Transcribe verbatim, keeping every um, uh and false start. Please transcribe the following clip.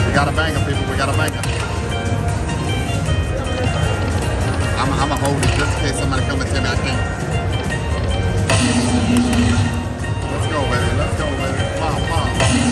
We got a banger, people. We got a banger. I'm, I'm gonna hold it just in case somebody come and tell me I can't. Let's go, baby. Let's go, baby. Come on, come on.